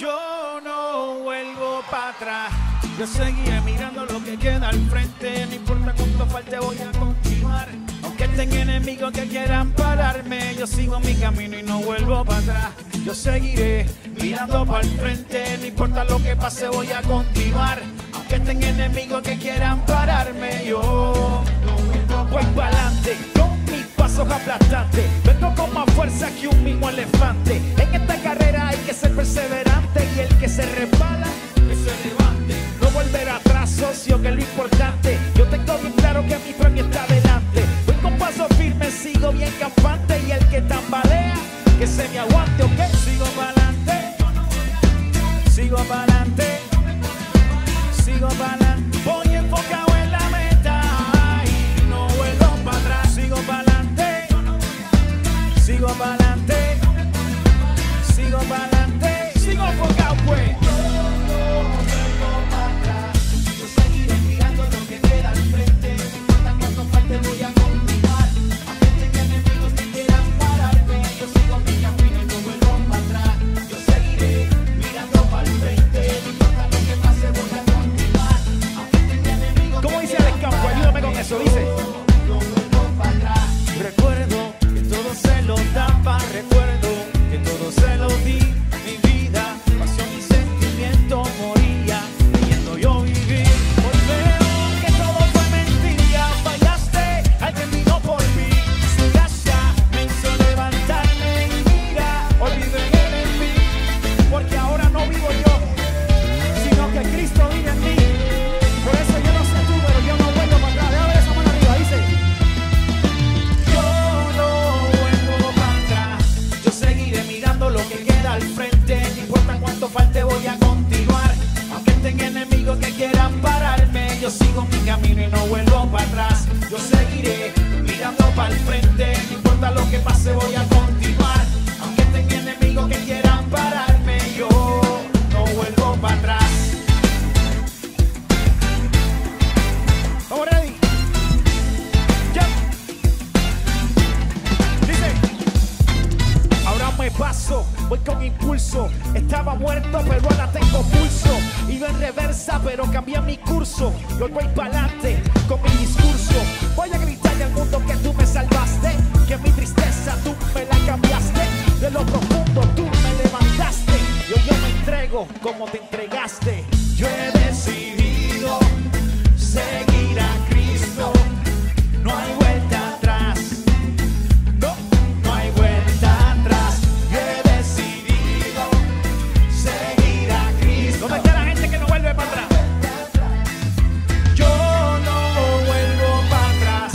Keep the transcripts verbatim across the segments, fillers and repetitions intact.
Yo no vuelvo para atrás. Yo seguiré mirando lo que queda al frente. No importa cuánto falte, voy a continuar. Aunque estén enemigos que quieran pararme, yo sigo mi camino y no vuelvo para atrás. Yo seguiré mirando para el frente. No importa lo que pase, voy a continuar. Aunque estén enemigos que quieran pararme, yo voy para adelante con mis pasos aplastantes. Vengo con más fuerza que un mismo elefante. En esta carrera hay que ser perseverante. Y el que se resbala, que se levante. No volver atrás, socio, que es lo importante. Yo tengo bien claro que mi premio está adelante. Voy con paso firme, sigo bien campante. Y el que tambalea, que se me aguante, ok. Sigo para adelante, sigo para adelante, sigo para adelante. Voy enfocado en la meta y no vuelvo para atrás. Sigo para adelante, sigo para adelante, sigo para adelante, sigo enfocado, pues. Voy a continuar, aunque tenga enemigos que quieran pararme. Yo sigo mi camino y no vuelvo para atrás. Yo seguiré mirando para el frente. No importa lo que pase, voy a continuar, aunque tenga enemigos. ¿Cómo dice Alex Campo? Ayúdame con eso, dice. No vuelvo para atrás. Recuerdo que todo se lo daba. Recuerdo que todo se lo di. Mi vida, pasión y sentimiento moría creyendo yo vivir. Hoy veo que todo fue mentira. Alguien vino por mí, su gracia me hizo levantarme y mira, hoy vive Él en mí, porque ahora no vivo yo, sino que Cristo vive en mí. Por eso yo no sé tú, pero yo no vuelvo para atrás. Déjame ver esa mano arriba, dice. Yo no vuelvo para atrás. Yo seguiré mirando lo que queda al frente. No importa cuánto falte, voy a continuar. Aunque tenga enemigos que quieran pararme, yo sigo mi camino y no vuelvo para atrás. Yo seguiré mirando para el frente. No importa lo que pase, voy a continuar. Aunque tenga enemigos que quieran pararme, yo no vuelvo para atrás. ¿Estamos ready? Ya. Dice, ahora me paso, voy con impulso. Estaba muerto, pero ahora tengo pulso. Iba en reversa, pero cambié mi curso. Yo voy para adelante con mi discurso. Voy a gritarle al mundo que tú me salvaste, que mi tristeza tú me la cambiaste. De lo profundo tú me levantaste. Yo, yo me entrego como te entregaste. Yo he decidido seguir a Cristo. No hay vuelta atrás. No, no hay vuelta atrás. Yo he decidido seguir a Cristo. ¿Dónde está la gente que no vuelve para atrás? Yo no vuelvo para atrás.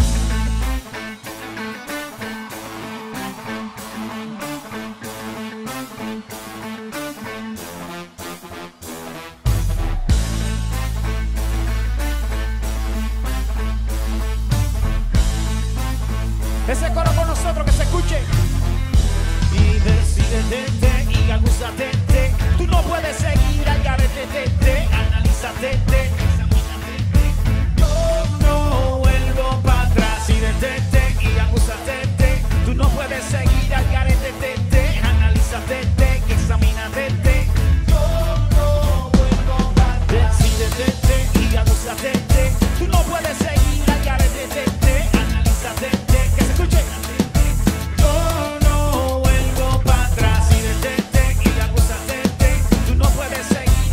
Ese coro con nosotros, que se escuche. Y decídete y agúzate. Tú no puedes seguir al garete, analízate, examínate. Yo no vuelvo para atrás. Y detente y agúzate. Tú no puedes seguir al garete, analízate, examínate. Yo no vuelvo para atrás. Decídete y agúzate. Tú no puedes seguir al garete, analízate. Que se escuche. Yo no vuelvo para atrás. Y detente y agúzate. Tú no puedes seguir.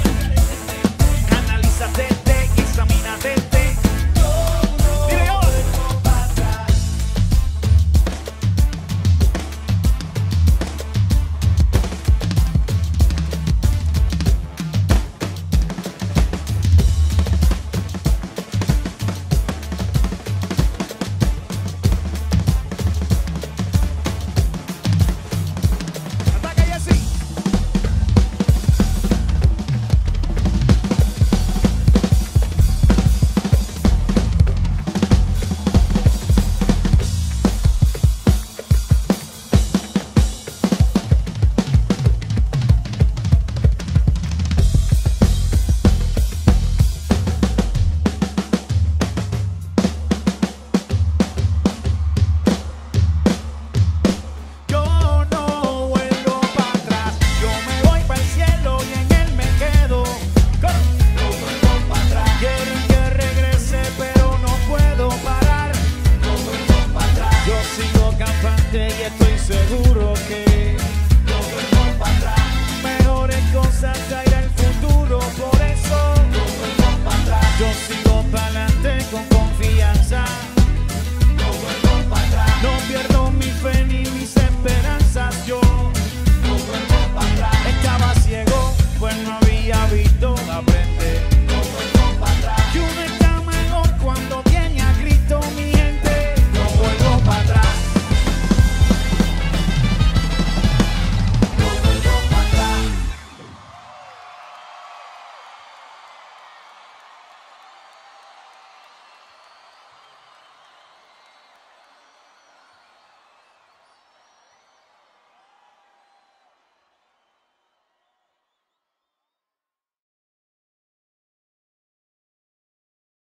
Analízate, examínate. Dile yo. y estoy seguro que